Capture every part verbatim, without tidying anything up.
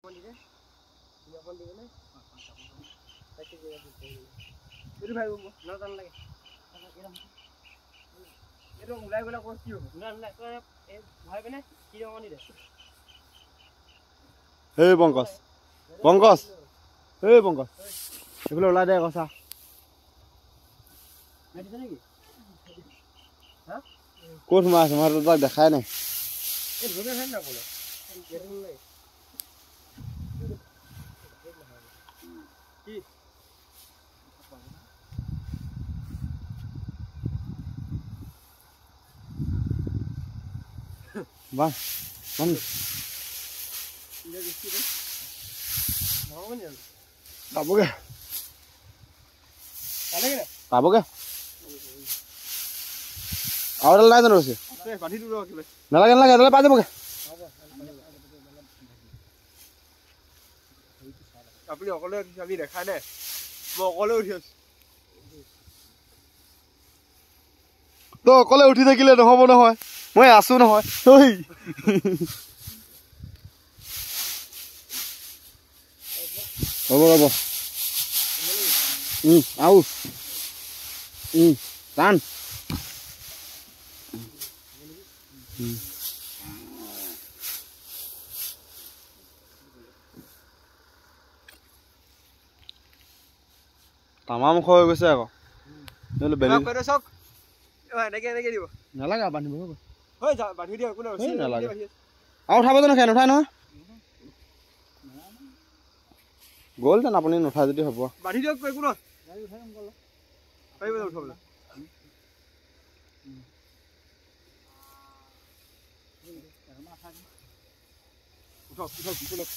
এখন দিলে এখন দিলে না তাকে যে এর ভাই না জান লাগে এরকম এরকম উলাই গলা কোন কি হবে না না এ ভাই বনে কি রকম নি রে এই পঙ্কজ পঙ্কজ এই পঙ্কজ এগুলো ওলাই দে কথা মেডিসিন নাকি হ্যাঁ কোন মাছ আমার তো দেখাই নাই এই রোগে হয় না বলে এরকম নাই কি বাহ মান ইলে দেখি রে ভালো নি পাবগে আলে পাবগে আউডাল নাই জানো আছে এ বাঁধি দিও কিলে নালাগে নালাগে এডালে পাই যাবগে আপনি অকলে আমি দেখা নাই মই অকলে উঠি আছো তো অকলে উঠি থাকিলে নহব নহয় মই আছো নহয় ঐ হ'ব হ'ব উম আউ উম টান তামাম মুখ হৈ গৈছে আকৌ বেলি করে সক এনেকে এনেকে দিব নালাগে বান্ধিব হ'ব হৈ যা বান্ধি দিও কোনে এই নালাগে আৰু উঠাব জানো খেন উঠাই নহয় গ'ল যেন আপুনি নুঠাই যদি হ'ব বান্ধি দিয়ক একো নহয় গাড়ী উঠাই আম কলো পাৰিব উঠাবলৈ উঠক উঠক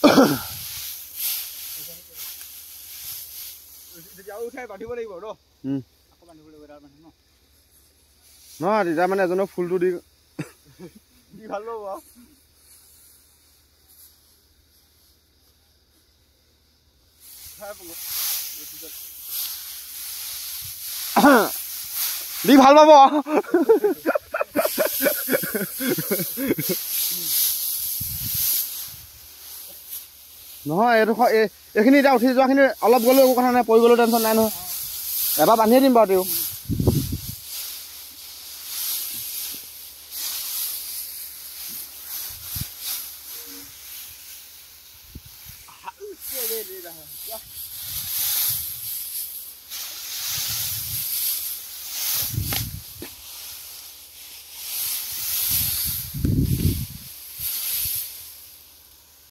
যাও উঠাই বান্ধিব লাগিব ন আকৌ বান্ধিব লাগিব তাৰ বান্ধি ন নহয় তেতিয়া মানে এজনক ফুলটো দি দি ভাল ল'ব দি ভাল পাব নহয় এইডোখৰ এইখিনি এতিয়া উঠি যোৱাখিনি অলপ গ'লেও একো কথা নাই পৰি গ'লেও টেনশ্যন নাই নহয় এবাৰ বান্ধিয়ে দিম বাৰু তেওঁ